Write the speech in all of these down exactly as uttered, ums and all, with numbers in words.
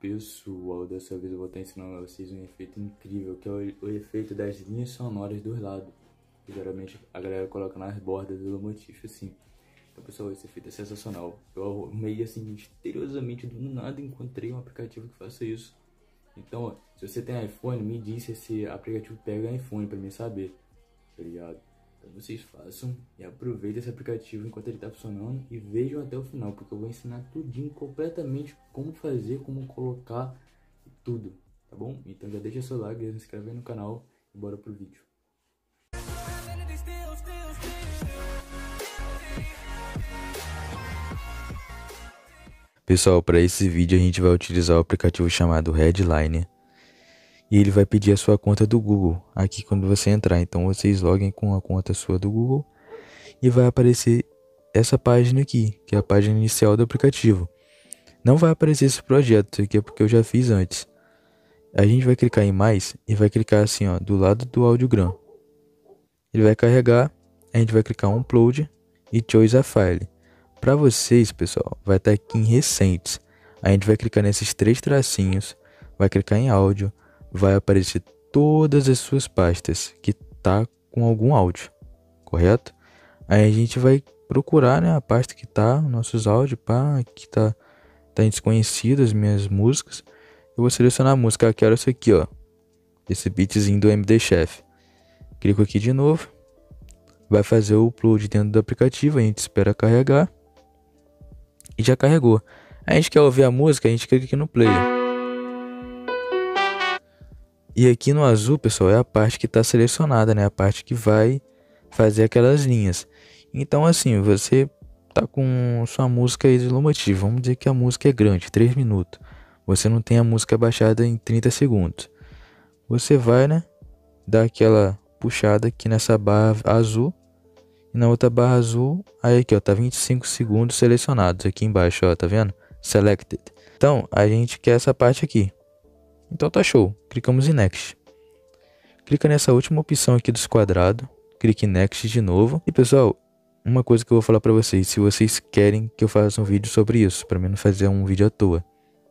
Pessoal, dessa vez eu vou estar ensinando a vocês um efeito incrível, que é o, o efeito das linhas sonoras dos lados, que geralmente a galera coloca nas bordas do Lomotif, assim. Então, pessoal, esse efeito é sensacional. Eu arrumei, assim, misteriosamente, do nada, encontrei um aplicativo que faça isso. Então, ó, se você tem iPhone, me diz se esse aplicativo pega iPhone pra mim saber, tá ligado? Então vocês façam e aproveitem esse aplicativo enquanto ele tá funcionando e vejam até o final, porque eu vou ensinar tudinho, completamente, como fazer, como colocar e tudo, tá bom? Então já deixa seu like, se inscreve aí no canal e bora pro vídeo. Pessoal, para esse vídeo a gente vai utilizar o aplicativo chamado Redline. E ele vai pedir a sua conta do Google aqui quando você entrar. Então vocês loguem com a conta sua do Google e vai aparecer essa página aqui, que é a página inicial do aplicativo. Não vai aparecer esse projeto, isso aqui é porque eu já fiz antes. A gente vai clicar em mais e vai clicar assim, ó, do lado do audiogram. Ele vai carregar, a gente vai clicar em Upload e Choose a File. Para vocês, pessoal, vai estar aqui em Recentes. A gente vai clicar nesses três tracinhos, vai clicar em Áudio. Vai aparecer todas as suas pastas que tá com algum áudio, correto? Aí a gente vai procurar, né, a pasta que tá, nossos áudios, pá, que tá, tá em desconhecido, as minhas músicas. Eu vou selecionar a música, eu quero essa aqui, ó, esse beatzinho do M D Chef. Clico aqui de novo, vai fazer o upload dentro do aplicativo, a gente espera carregar e já carregou. Aí a gente quer ouvir a música, a gente clica aqui no player. E aqui no azul, pessoal, é a parte que está selecionada, né? A parte que vai fazer aquelas linhas. Então, assim, você tá com sua música aí de Lomotif. Vamos dizer que a música é grande, três minutos. Você não tem a música baixada em trinta segundos. Você vai, né? Dar aquela puxada aqui nessa barra azul. E na outra barra azul, aí aqui, ó, tá vinte e cinco segundos selecionados aqui embaixo, ó, tá vendo? Selected. Então, a gente quer essa parte aqui. Então tá show, clicamos em Next. Clica nessa última opção aqui dos quadrados, clique em Next de novo. E pessoal, uma coisa que eu vou falar pra vocês, se vocês querem que eu faça um vídeo sobre isso, pra mim não fazer um vídeo à toa.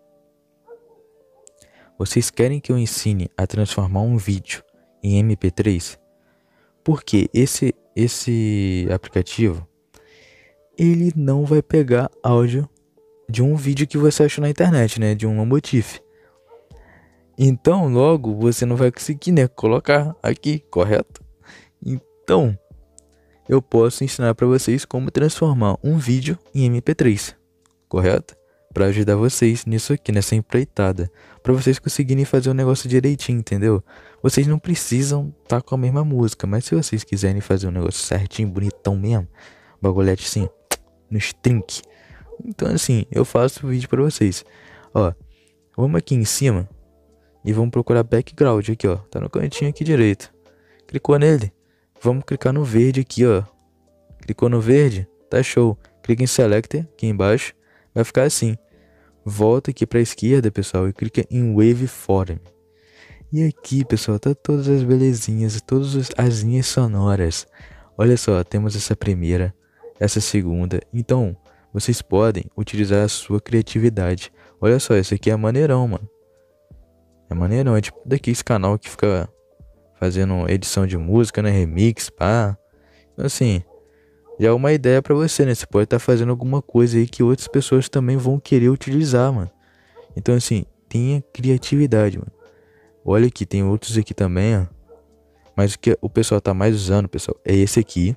Vocês querem que eu ensine a transformar um vídeo em M P três? Porque esse, esse aplicativo, ele não vai pegar áudio de um vídeo que você achou na internet, né, de um Lomotif. Então, logo, você não vai conseguir, né, colocar aqui, correto? Então, eu posso ensinar para vocês como transformar um vídeo em M P três, correto? Para ajudar vocês nisso aqui, nessa empreitada. Para vocês conseguirem fazer o negócio direitinho, entendeu? Vocês não precisam estar com a mesma música, mas se vocês quiserem fazer um negócio certinho, bonitão mesmo, bagulhete assim, no string. Então, assim, eu faço o vídeo para vocês. Ó, vamos aqui em cima. E vamos procurar background aqui, ó. Tá no cantinho aqui direito. Clicou nele. Vamos clicar no verde aqui, ó. Clicou no verde. Tá show. Clica em Selector aqui embaixo. Vai ficar assim. Volta aqui pra esquerda, pessoal. E clica em Waveform. E aqui, pessoal, tá todas as belezinhas. Todas as linhas sonoras. Olha só. Temos essa primeira. Essa segunda. Então, vocês podem utilizar a sua criatividade. Olha só. Esse aqui é maneirão, mano. É maneiro, é tipo daqui esse canal que fica fazendo edição de música, né, remix, pá. Então assim, já é uma ideia pra você, né, você pode estar fazendo alguma coisa aí que outras pessoas também vão querer utilizar, mano. Então assim, tenha criatividade, mano. Olha aqui, tem outros aqui também, ó. Mas o que o pessoal tá mais usando, pessoal, é esse aqui.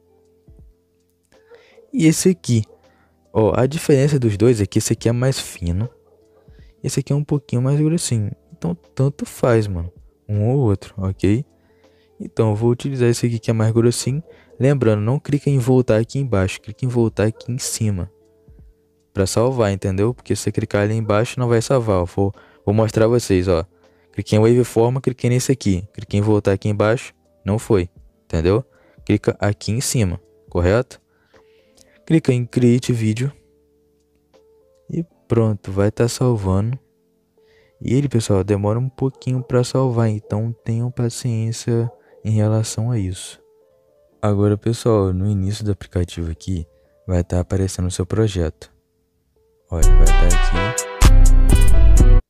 E esse aqui. Ó, a diferença dos dois é que esse aqui é mais fino. Esse aqui é um pouquinho mais grossinho. Então, tanto faz, mano. Um ou outro, ok? Então, eu vou utilizar esse aqui que é mais grossinho. Lembrando, não clica em voltar aqui embaixo. Clica em voltar aqui em cima. Pra salvar, entendeu? Porque se você clicar ali embaixo, não vai salvar. Eu vou, vou mostrar a vocês, ó. Cliquei em Waveform, cliquei nesse aqui. Cliquei em voltar aqui embaixo. Não foi. Entendeu? Clica aqui em cima. Correto? Clica em Create Video. E pronto, vai estar salvando. E ele, pessoal, demora um pouquinho para salvar, então tenham paciência em relação a isso. Agora, pessoal, no início do aplicativo aqui, vai estar aparecendo o seu projeto. Olha, vai estar aqui.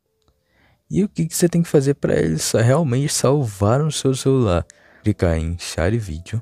E o que, que você tem que fazer para ele sa- realmente salvar no seu celular? Clicar em Share Vídeo.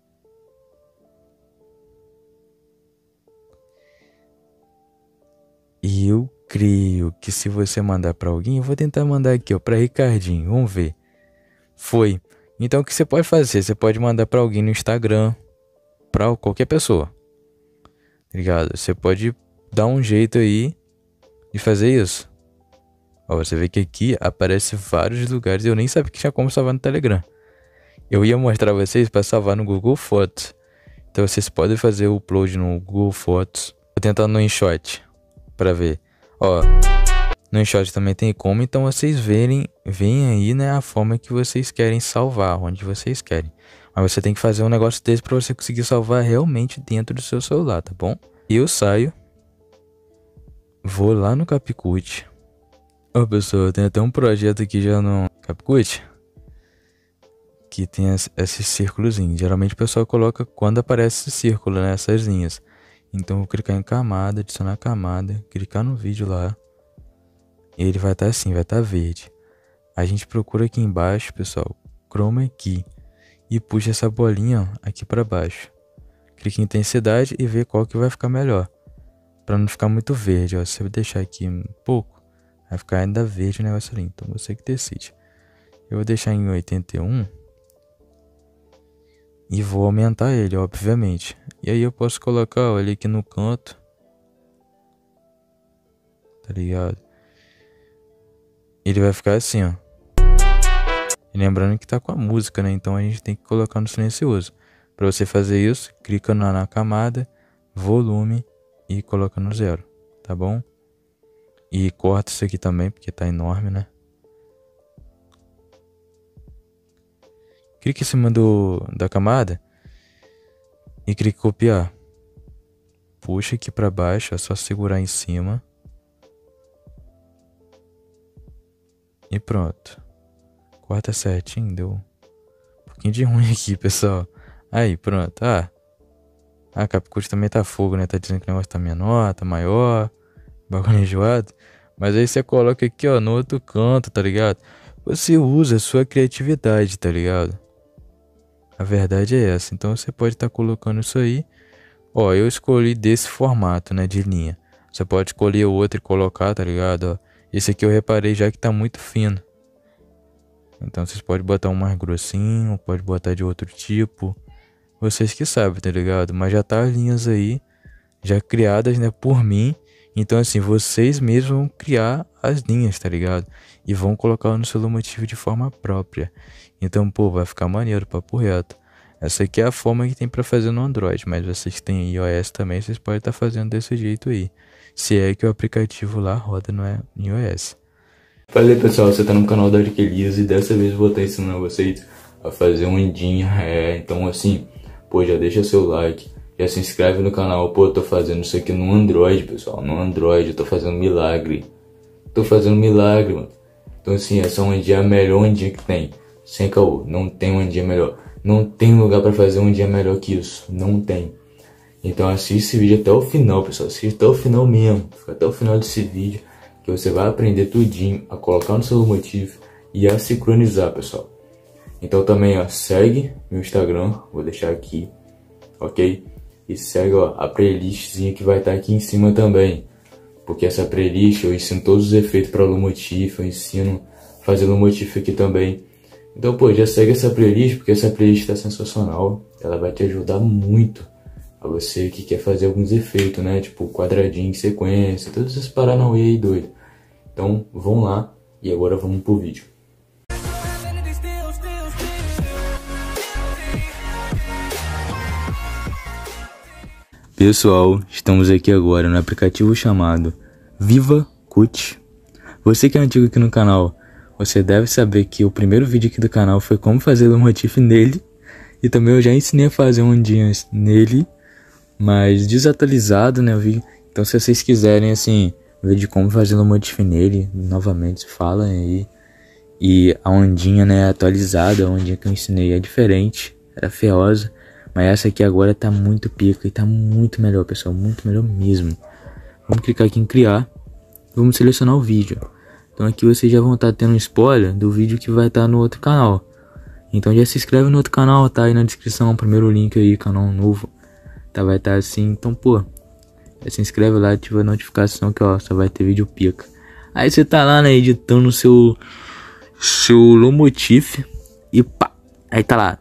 E eu creio que se você mandar para alguém, eu vou tentar mandar aqui, ó, para Ricardinho. Vamos ver. Foi. Então o que você pode fazer? Você pode mandar para alguém no Instagram, para qualquer pessoa. Tá ligado? Você pode dar um jeito aí de fazer isso. Ó, você vê que aqui aparece vários lugares. Eu nem sabia que tinha como salvar no Telegram. Eu ia mostrar vocês para salvar no Google Fotos. Então vocês podem fazer o upload no Google Fotos. Vou tentar no InShot para ver. Ó, no InShot também tem como. Então vocês verem, veem aí, né, a forma que vocês querem salvar, onde vocês querem. Mas você tem que fazer um negócio desse para você conseguir salvar realmente dentro do seu celular, tá bom? E eu saio. Vou lá no CapCut. Ó, pessoal, tem até um projeto aqui já no CapCut que tem esse círculozinho. Geralmente o pessoal coloca quando aparece esse círculo, né? Essas linhas. Então eu vou clicar em camada, adicionar camada, clicar no vídeo lá. E ele vai estar assim, vai estar verde. A gente procura aqui embaixo, pessoal, Chroma Key. E puxa essa bolinha ó, aqui para baixo. Clique em intensidade e vê qual que vai ficar melhor. Para não ficar muito verde, ó. Se eu deixar aqui um pouco, vai ficar ainda verde o negócio ali. Então você que decide. Eu vou deixar em oitenta e um. E vou aumentar ele, obviamente. E aí eu posso colocar, ó, ele aqui no canto. Tá ligado? Ele vai ficar assim, ó. E lembrando que tá com a música, né? Então a gente tem que colocar no silencioso. Para você fazer isso, clica na, na camada, volume e coloca no zero. Tá bom? E corta isso aqui também, porque tá enorme, né? Clique em cima do, da camada e clique em copiar. Puxa aqui para baixo, é só segurar em cima. E pronto. Corta certinho, deu um pouquinho de ruim aqui, pessoal. Aí, pronto. Ah, a CapCut também tá fogo, né? Tá dizendo que o negócio tá menor, tá maior, bagulho enjoado. Mas aí você coloca aqui, ó, no outro canto, tá ligado? Você usa a sua criatividade, tá ligado? A verdade é essa. Então você pode estar colocando isso aí. Ó, eu escolhi desse formato, né, de linha. Você pode escolher o outro e colocar, tá ligado? Ó, esse aqui eu reparei já que tá muito fino. Então vocês podem botar um mais grossinho, pode botar de outro tipo. Vocês que sabem, tá ligado? Mas já tá as linhas aí, já criadas, né, por mim. Então assim, vocês mesmos vão criar as linhas, tá ligado? E vão colocar no seu motivo de forma própria. Então, pô, vai ficar maneiro, papo reto. Essa aqui é a forma que tem pra fazer no Android, mas vocês que têm iOS também, vocês podem estar fazendo desse jeito aí. Se é que o aplicativo lá roda no iOS. Fala aí, pessoal, você tá no canal da Arquelias e dessa vez eu vou estar ensinando vocês a fazer um ondinha. É, então assim, pô, já deixa seu like, já se inscreve no canal. Pô, eu tô fazendo isso aqui no Android, pessoal, no Android, eu tô fazendo milagre. Tô fazendo milagre, mano. Então assim, essa ondinha é a melhor ondinha que tem. Sem caô, não tem ondinha melhor. Não tem lugar pra fazer um dia melhor que isso. Não tem. Então assiste esse vídeo até o final, pessoal. Assiste até o final mesmo. Fica até o final desse vídeo. Que você vai aprender tudinho a colocar no seu motivo e a sincronizar, pessoal. Então também, ó, segue meu Instagram. Vou deixar aqui. Ok? E segue, ó, a playlistzinha que vai estar aqui em cima também. Porque essa playlist eu ensino todos os efeitos para Lumotif. Eu ensino a fazer Lumotif aqui também. Então, pô, já segue essa playlist, porque essa playlist tá sensacional. Ela vai te ajudar muito a você que quer fazer alguns efeitos, né? Tipo, quadradinho, sequência, todos esses paranauê aí doido. Então, vão lá e agora vamos pro vídeo. Pessoal, estamos aqui agora no aplicativo chamado VivaCut. Você que é antigo aqui no canal, você deve saber que o primeiro vídeo aqui do canal foi como fazer o motif nele. E também eu já ensinei a fazer ondinhas nele, mas desatualizado, né, o vídeo. Então se vocês quiserem, assim, ver de como fazer o motif nele, novamente, falem aí. E a ondinha, né, atualizada, a ondinha que eu ensinei é diferente, era feiosa. Mas essa aqui agora tá muito pica e tá muito melhor, pessoal, muito melhor mesmo. Vamos clicar aqui em criar, vamos selecionar o vídeo. Então aqui vocês já vão estar tendo um spoiler do vídeo que vai estar no outro canal. Então já se inscreve no outro canal, tá aí na descrição, primeiro link aí, canal novo. Tá, vai estar assim, então pô, já se inscreve lá, ativa a notificação que ó, só vai ter vídeo pica. Aí você tá lá, né, editando o seu, seu Lomotif e pá, aí tá lá.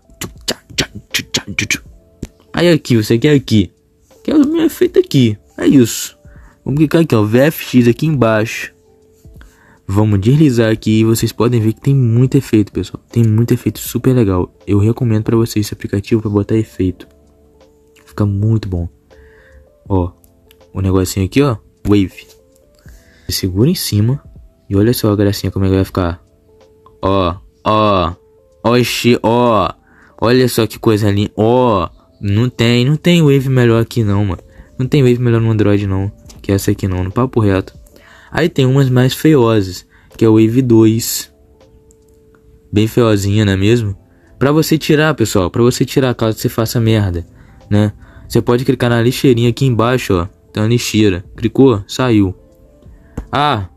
Aí aqui, você quer aqui, quer o meu efeito aqui, é isso. Vamos clicar aqui ó, V F X aqui embaixo. Vamos deslizar aqui e vocês podem ver que tem muito efeito, pessoal. Tem muito efeito super legal. Eu recomendo pra vocês esse aplicativo pra botar efeito. Fica muito bom. Ó, o negocinho aqui, ó, Wave. Você segura em cima e olha só a gracinha como é que vai ficar. Ó, ó, oxi, ó. Olha só que coisa linda. Ó, não tem, não tem Wave melhor aqui não, mano. Não tem Wave melhor no Android não, que essa aqui não, no papo reto. Aí tem umas mais feiosas, que é o Wave dois. Bem feiozinha, não é mesmo? Pra você tirar, pessoal, pra você tirar caso você faça merda, né? Você pode clicar na lixeirinha aqui embaixo, ó. Tem uma lixeira. Clicou, saiu. Ah,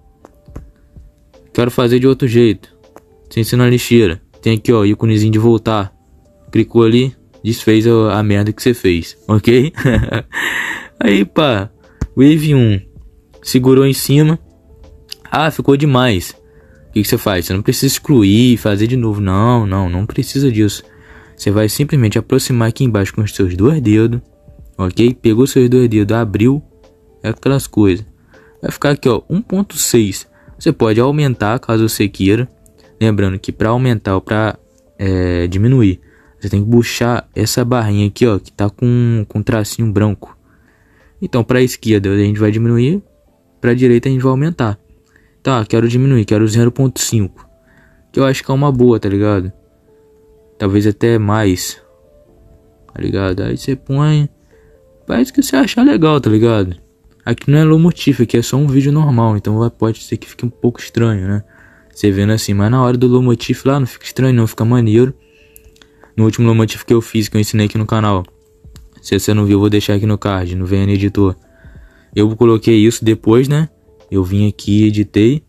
quero fazer de outro jeito. Sem ser na lixeira. Tem aqui, ó, íconezinho de voltar. Clicou ali, desfez a, a merda que você fez, ok? Aí, pá, Wave um. Segurou em cima. Ah, ficou demais. O que, que você faz? Você não precisa excluir, fazer de novo. Não, não, não precisa disso. Você vai simplesmente aproximar aqui embaixo com os seus dois dedos. Ok? Pegou seus dois dedos, abriu. É aquelas coisas. Vai ficar aqui, ó, um ponto seis. Você pode aumentar caso você queira. Lembrando que para aumentar ou para é, diminuir, você tem que puxar essa barrinha aqui, ó, que tá com, com tracinho branco. Então, para a esquerda a gente vai diminuir. Pra direita a gente vai aumentar. Tá, quero diminuir, quero zero ponto cinco. Que eu acho que é uma boa, tá ligado? Talvez até mais. Tá ligado? Aí você põe. Faz o que você achar legal, tá ligado? Aqui não é Lomotif, aqui é só um vídeo normal. Então pode ser que fique um pouco estranho, né? Você vendo assim, mas na hora do Lomotif lá não fica estranho não, fica maneiro. No último Lomotif que eu fiz, que eu ensinei aqui no canal. Se você não viu, eu vou deixar aqui no card, no V N Editor. Eu coloquei isso depois, né? Eu vim aqui, editei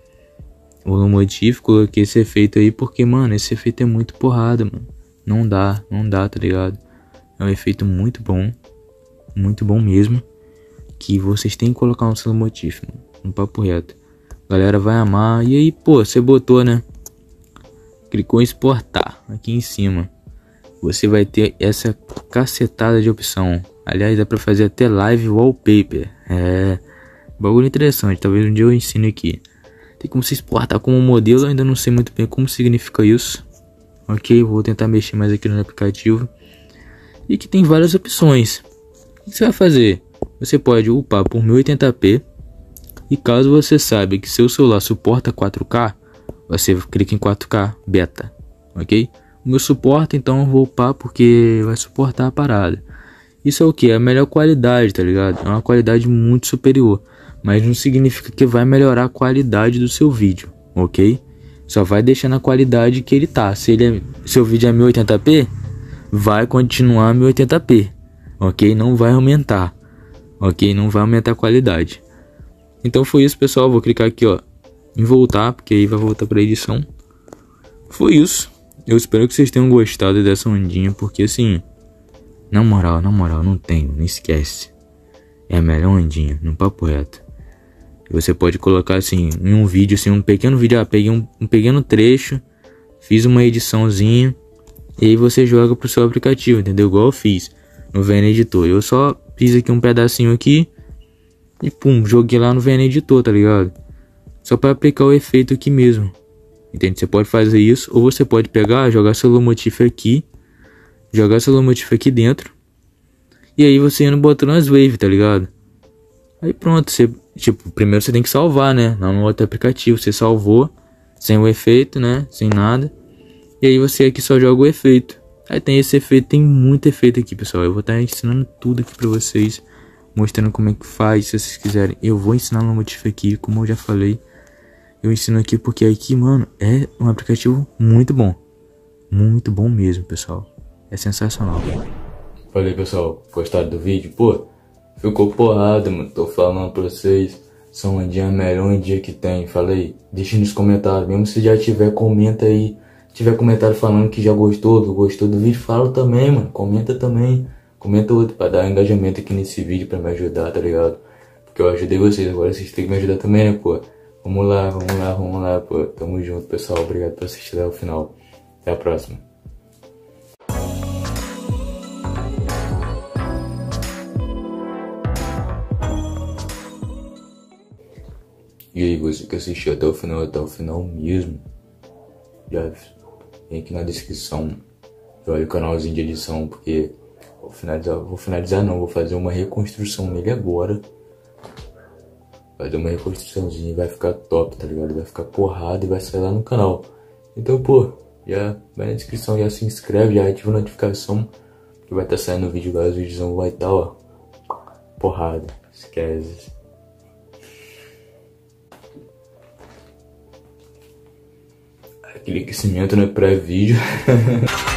o Lomotif, coloquei esse efeito aí, porque, mano, esse efeito é muito porrada, mano. Não dá, não dá, tá ligado? É um efeito muito bom, muito bom mesmo, que vocês têm que colocar no seu Lomotif, mano, no papo reto. A galera vai amar. E aí, pô, você botou, né? Clicou em exportar, aqui em cima. Você vai ter essa cacetada de opção. Aliás, dá pra fazer até live wallpaper. É, bagulho interessante. Talvez um dia eu ensine aqui. Tem como se exportar como modelo. Eu ainda não sei muito bem como significa isso. Ok, vou tentar mexer mais aqui no aplicativo. E que tem várias opções. O que você vai fazer? Você pode upar por mil e oitenta p. E caso você saiba que seu celular suporta quatro K, você clica em quatro K beta. Ok? O meu suporta, então eu vou upar porque vai suportar a parada. Isso é o que? É a melhor qualidade, tá ligado? É uma qualidade muito superior. Mas não significa que vai melhorar a qualidade do seu vídeo, ok? Só vai deixando a qualidade que ele tá. Se ele é, seu vídeo é mil e oitenta p, vai continuar mil e oitenta p, ok? Não vai aumentar, ok? Não vai aumentar a qualidade. Então foi isso, pessoal. Vou clicar aqui, ó, em voltar, porque aí vai voltar para edição. Foi isso. Eu espero que vocês tenham gostado dessa ondinha, porque assim... Na moral, na moral, não tem, não esquece. É a melhor ondinha, no papo reto. Você pode colocar assim, em um vídeo, assim, um pequeno vídeo. Ah, peguei um, um pequeno trecho, fiz uma ediçãozinha, e aí você joga pro seu aplicativo, entendeu? Igual eu fiz no V N Editor. Eu só fiz aqui um pedacinho aqui, e pum, joguei lá no V N Editor, tá ligado? Só para aplicar o efeito aqui mesmo. Entende? Você pode fazer isso, ou você pode pegar, jogar seu Lomotif aqui, jogar seu Lomotif aqui dentro. E aí você indo botando as waves, tá ligado? Aí pronto, você... Tipo, primeiro você tem que salvar, né? Não no outro aplicativo. Você salvou, sem o efeito, né? Sem nada. E aí você aqui só joga o efeito. Aí tem esse efeito, tem muito efeito aqui, pessoal. Eu vou estar ensinando tudo aqui pra vocês. Mostrando como é que faz, se vocês quiserem. Eu vou ensinar no Lomotif aqui, como eu já falei. Eu ensino aqui porque aqui, mano, é um aplicativo muito bom. Muito bom mesmo, pessoal. É sensacional. Falei, pessoal, gostaram do vídeo? Pô, ficou porrada, mano. Tô falando pra vocês. São Andinha melhor Andinha que tem. Falei, deixa nos comentários. Mesmo se já tiver, comenta aí. Se tiver comentário falando que já gostou, que gostou do vídeo, fala também, mano. Comenta também. Comenta outro pra dar engajamento aqui nesse vídeo pra me ajudar, tá ligado? Porque eu ajudei vocês, agora vocês têm que me ajudar também, né, pô? Vamos lá, vamos lá, vamos lá, pô. Tamo junto, pessoal. Obrigado por assistir até o final. Até a próxima. E aí, você que assistiu até o final, até o final mesmo, já vem aqui na descrição, olha o canalzinho de edição, porque vou finalizar, vou finalizar não, vou fazer uma reconstrução nele agora. Fazer uma reconstruçãozinha e vai ficar top, tá ligado? Vai ficar porrada e vai sair lá no canal. Então, pô, já vai na descrição, já se inscreve, já ativa a notificação, que vai estar tá saindo o vídeo agora, os vídeos vai estar, tá, ó, porrada, esquece. Aquele aquecimento, né, pré-vídeo.